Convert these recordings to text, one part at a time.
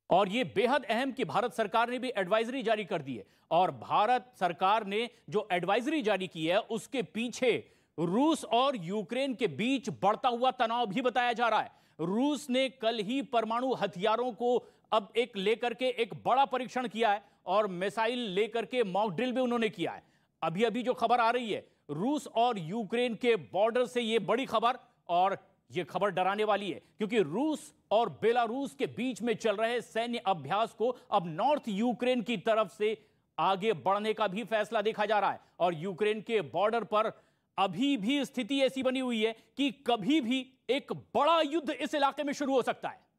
और ये बेहद अहम कि भारत सरकार ने भी एडवाइजरी जारी कर दी है। और भारत सरकार ने जो एडवाइजरी जारी की है उसके पीछे रूस और यूक्रेन के बीच बढ़ता हुआ तनाव भी बताया जा रहा है। रूस ने कल ही परमाणु हथियारों को अब एक लेकर के एक बड़ा परीक्षण किया है और मिसाइल लेकर के मॉक ड्रिल भी उन्होंने किया है। अभी अभी जो खबर आ रही है रूस और यूक्रेन के बॉर्डर से, ये बड़ी खबर, और ये खबर डराने वाली है क्योंकि रूस और बेलारूस के बीच में चल रहे सैन्य अभ्यास को अब नॉर्थ यूक्रेन की तरफ से आगे बढ़ने का भी फैसला देखा जा रहा है। और यूक्रेन के बॉर्डर पर अभी भी स्थिति ऐसी बनी हुई है कि कभी भी एक बड़ा युद्ध इस इलाके में शुरू हो सकता है।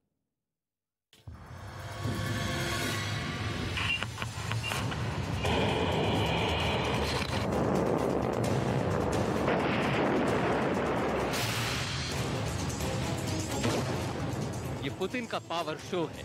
ये पुतिन का पावर शो है।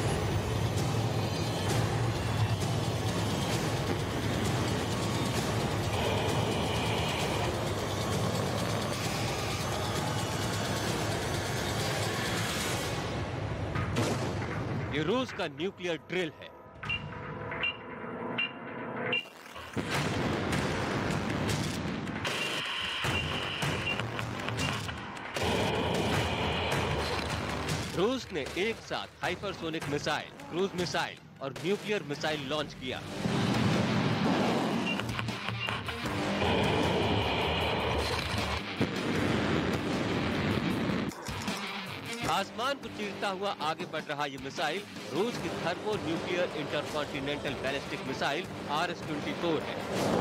ये रूस का न्यूक्लियर ड्रिल है। रूस ने एक साथ हाइपरसोनिक मिसाइल, क्रूज मिसाइल और न्यूक्लियर मिसाइल लॉन्च किया। आसमान को चीरता हुआ आगे बढ़ रहा ये मिसाइल रूस की thermo nuclear intercontinental ballistic missile RS-24 है,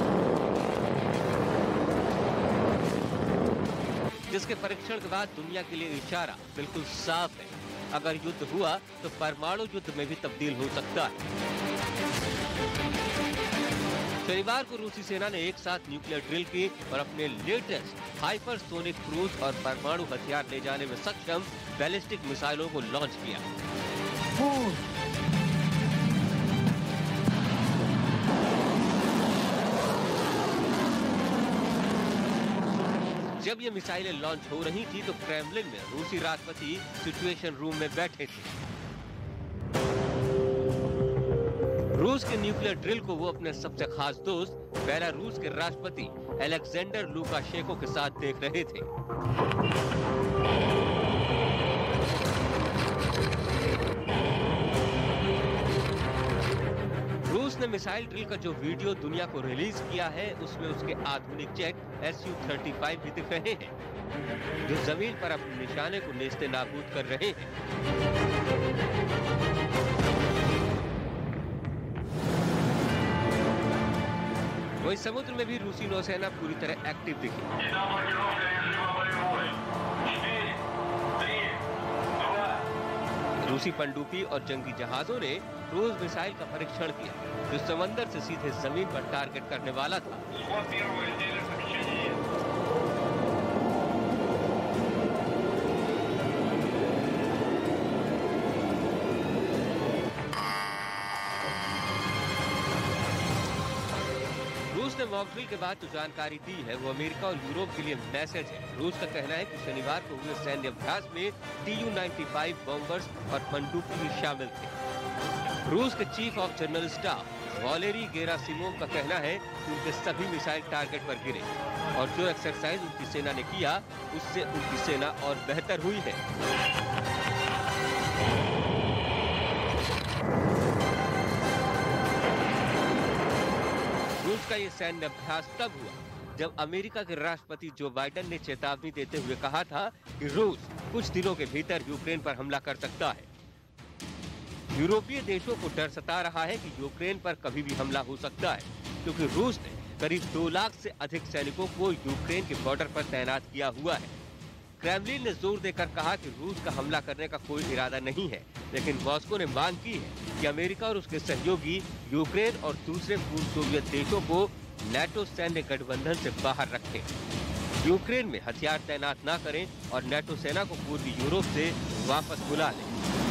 जिसके परीक्षण के बाद दुनिया के लिए इशारा बिल्कुल साफ है। अगर युद्ध हुआ तो परमाणु युद्ध में भी तब्दील हो सकता है। शनिवार को रूसी सेना ने एक साथ न्यूक्लियर ड्रिल की और अपने लेटेस्ट हाइपरसोनिक क्रूज और परमाणु हथियार ले जाने में सक्षम बैलिस्टिक मिसाइलों को लॉन्च किया। जब ये मिसाइलें लॉन्च हो रही थी तो क्रेमलिन में रूसी राष्ट्रपति सिचुएशन रूम में बैठे थे। रूस के न्यूक्लियर ड्रिल को वो अपने सबसे खास दोस्त बेलारूस के राष्ट्रपति अलेक्जेंडर लुकाशेंको के साथ देख रहे थे। रूस ने मिसाइल ड्रिल का जो वीडियो दुनिया को रिलीज किया है उसमें उसके आधुनिक जेट Su-35 भी दिख रहे हैं जो जमीन पर अपने निशाने को नेस्ते नाबूद कर रहे हैं। वही समुद्र में भी रूसी नौसेना पूरी तरह एक्टिव दिखी। रूसी पनडुब्बी और जंगी जहाजों ने क्रूज मिसाइल का परीक्षण किया जो समंदर से सीधे जमीन पर टारगेट करने वाला था। रूस ने मॉक ड्रिल के बाद जो जानकारी दी है वो अमेरिका और यूरोप के लिए मैसेज है। रूस का कहना है कि शनिवार को हुए सैन्य अभ्यास में Tu-95 बॉम्बर्स और पनडुब्बी भी शामिल थे। रूस के chief of general staff Valery Gerasimov का कहना है कि उनके सभी मिसाइल टारगेट पर गिरे और जो एक्सरसाइज उनकी सेना ने किया उससे उनकी सेना और बेहतर हुई है। रूस का ये सैन्य अभ्यास तब हुआ जब अमेरिका के राष्ट्रपति जो बाइडेन ने चेतावनी देते हुए कहा था कि रूस कुछ दिनों के भीतर यूक्रेन पर हमला कर सकता है। यूरोपीय देशों को डर सता रहा है कि यूक्रेन पर कभी भी हमला हो सकता है क्योंकि रूस ने करीब 2 लाख से अधिक सैनिकों को यूक्रेन के बॉर्डर पर तैनात किया हुआ है। क्रेमलिन ने जोर देकर कहा कि रूस का हमला करने का कोई इरादा नहीं है, लेकिन मॉस्को ने मांग की है कि अमेरिका और उसके सहयोगी यूक्रेन और दूसरे पूर्व सोवियत देशों को नेटो सैन्य गठबंधन से बाहर रखें, यूक्रेन में हथियार तैनात न करें और नेटो सेना को पूर्वी यूरोप से वापस बुला लें।